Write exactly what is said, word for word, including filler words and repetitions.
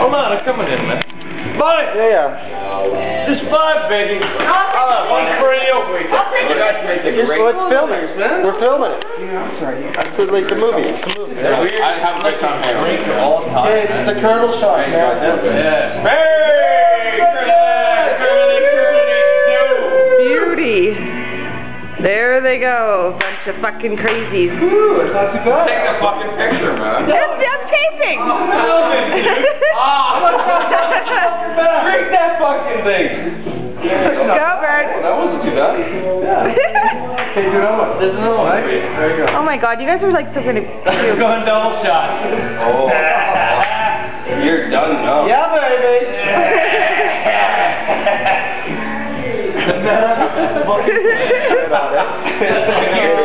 Come on, I'm coming in, man. Five! Yeah, yeah. Just five, baby. Uh, one for you. You guys make the Just, great let's film it. We're filming it. Yeah, I'm sorry. It's like the movie. It's the movie. I have a good time here. Drink all the time. Hey, it's the Colonel shot, man. Yeah. Merry Christmas! Beauty. There they go. Bunch of fucking crazies. Ooh, it's not too bad. Take a fucking picture, man. Just, just taping. Ah! Drink that fucking thing! Go, Bird. That wasn't too bad. Yeah. Okay, do another one. This is another one, right? There you go. Oh my god, you guys are like so gonna. We're going double shot. Oh. You're done now. Yeah, baby. Yeah. About it.